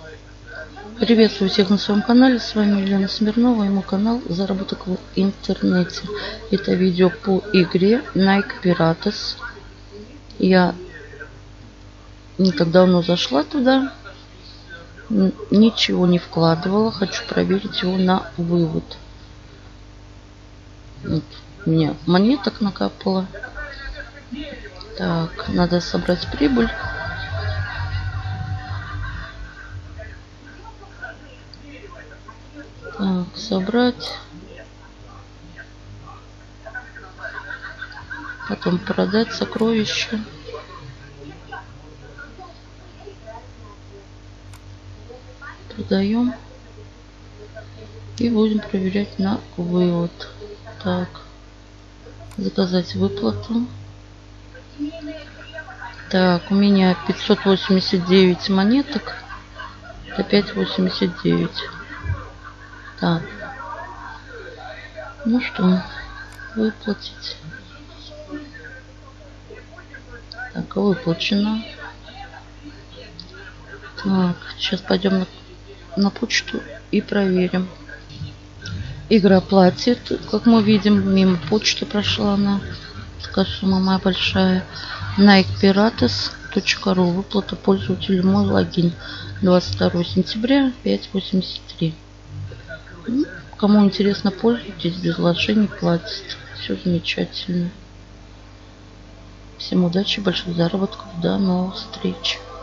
Приветствую всех на своем канале. С вами Елена Смирнова и мой канал Заработок в интернете. Это видео по игре Nike Pirates. Я не так давно зашла туда. Ничего не вкладывала. Хочу проверить его на вывод. Вот, у меня монеток накапало. Так, надо собрать прибыль. Так, собрать. Потом продать сокровища. Продаем. И будем проверять на вывод. Так. Заказать выплату. Так, у меня 589 монеток. Опять 89. Так. Ну что, выплатить. Так, выплачено. Так, сейчас пойдем на почту и проверим. Игра платит, как мы видим, мимо почты прошла она. Такая сумма моя большая. NikePirates.ru. Выплата пользователю, мой логин. 22 сентября 5.83. Кому интересно, пользуйтесь, без вложений платит. Все замечательно. Всем удачи, больших заработков, до новых встреч.